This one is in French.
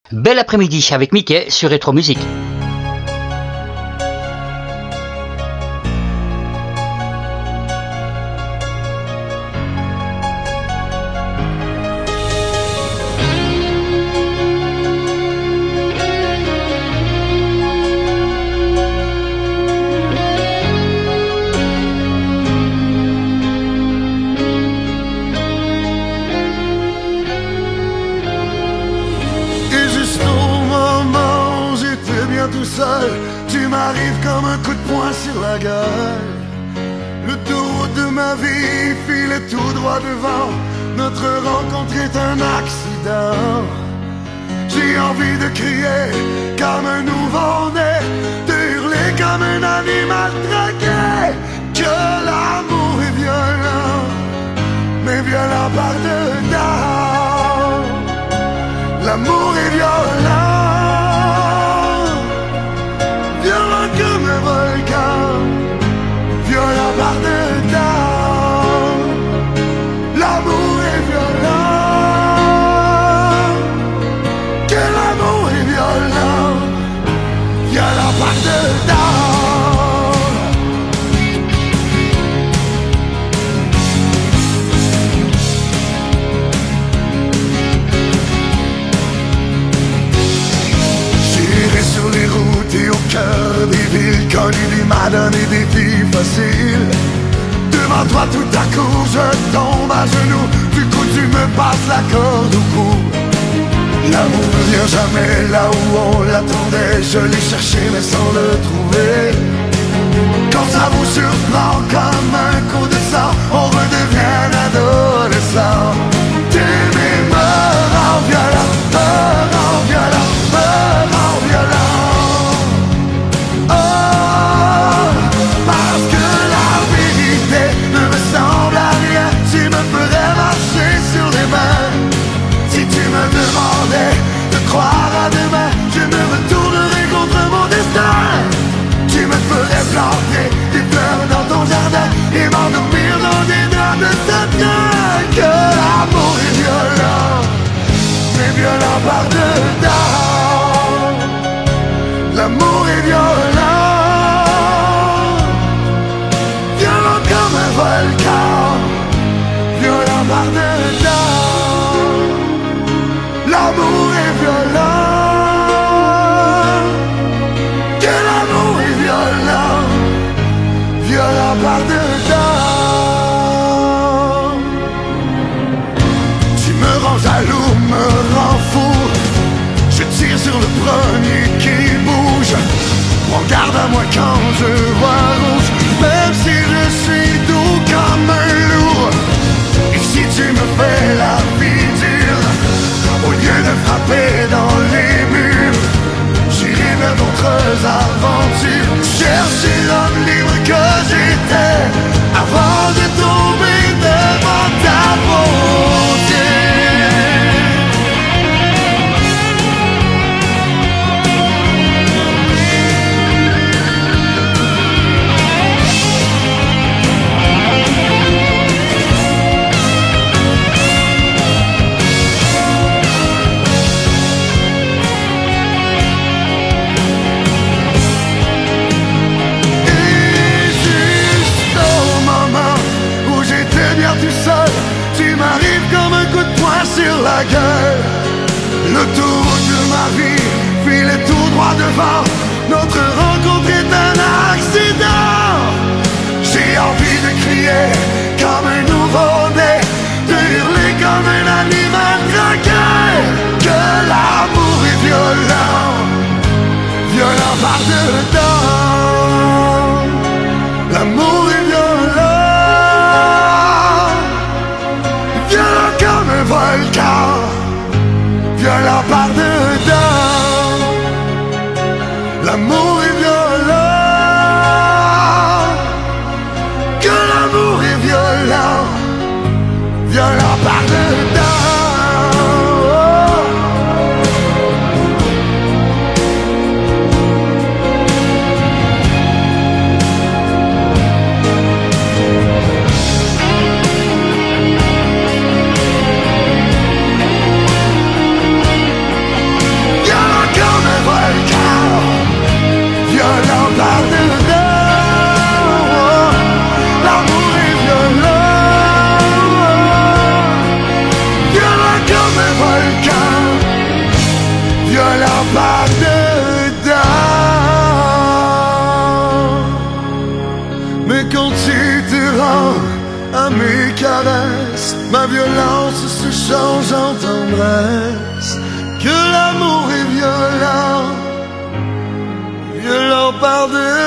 Bel après-midi avec Mickey sur Retro Musique. Tu m'arrives comme un coup de poing sur la gueule. Le tour de ma vie file tout droit devant. Notre rencontre est un accident. J'ai envie de crier comme un nouveau-né, de hurler comme un animal traqué. Que l'amour est violent, mais violent par dedans. L'amour est violent, violent comme un volcan, violent par dedans. L'amour est violent, que l'amour est violent, violent par dedans. J'irai sur les routes et au cœur des villes connues, lui m'a donné des vies faciles. Devant toi tout à coup je tombe à genoux, du coup tu me passes la corde au cou. L'amour ne vient jamais là où on l'attendait, je l'ai cherché mais sans le trouver. Quand ça vous surprend comme un coup de sang, on redevient un adolescent. T'aimer me rend violent, me rend violent, me rend violent. Oh, parce que la vérité ne me semble à rien. Tu me ferais marcher sur les mains. Si tu me demandais de croire à demain, je me retournerais contre mon destin. Tu me ferais planter des fleurs dans ton jardin et m'endormir dans des draps de satin. Que l'amour est violent, mais violent par dedans. L'amour est violent, violent comme un volcan, violent par dedans. L'amour est violent, que l'amour est violent, violent par dedans. Tu me rends jaloux, me rends fou. Je tire sur le premier qui bouge. Prends garde à moi quand je vois rouge, même si je suis doux comme un loup. Et si tu me fais la vie dure, au lieu de frapper dans les murs, j'irai vers d'autres aventures, chercher l'homme libre que j'étais avant de tomber devant ta beauté. Tout seul, tu m'arrives comme un coup de poing sur la gueule. Le tour de ma vie file tout droit devant. Notre rencontre est un accident. J'ai envie de crier comme un nouveau-né, de hurler comme un animal traqué. Que l'amour est violent, violent par dedans. L'amour est violent, violent comme un volcan, violent par dedans. L'amour est violent, que l'amour est violent, violent par dedans. Mais quand tu te rends à mes caresses, ma violence se change en tendresse. Que l'amour est violent, violent par deux.